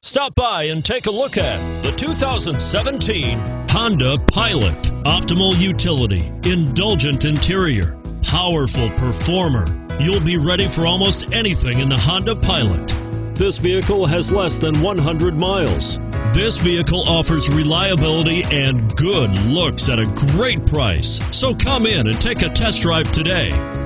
Stop by and take a look at the 2017 Honda Pilot. Optimal utility, indulgent interior, powerful performer. You'll be ready for almost anything in the Honda Pilot. This vehicle has less than 100 miles. This vehicle offers reliability and good looks at a great price. So come in and take a test drive today.